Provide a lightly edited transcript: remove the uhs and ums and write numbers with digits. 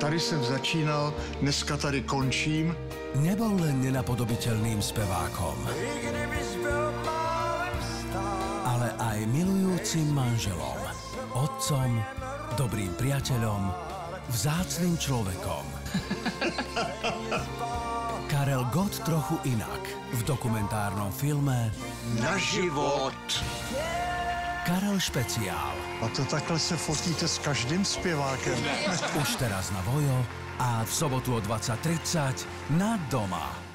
Tady jsem začínal, dneska tady končím. Nebol len nenapodobiteľným spevákom, ale aj milujúcim manželom, otcom, dobrým priateľom, vzácnym človekom. Karel Gott trochu inak v dokumentárnom filme Na život. Karel špeciál. A to takhle se fotíte s každým zpěvákem. Už teraz na Vojo a v sobotu o 20:30 na Doma.